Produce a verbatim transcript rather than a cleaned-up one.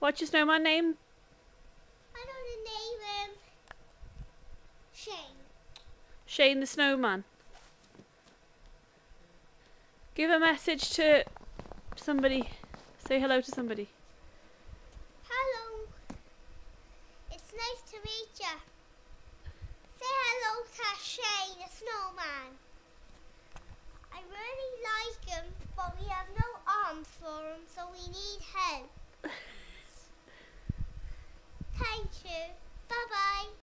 What's your snowman name? I know the name, um, Shane. Shane the Snowman. Give a message to somebody. Say hello to somebody. Hello. It's nice to meet you. Say hello to Shane the Snowman. I really like him, but we have no arms for him, so we need help. Thank you. Bye-bye.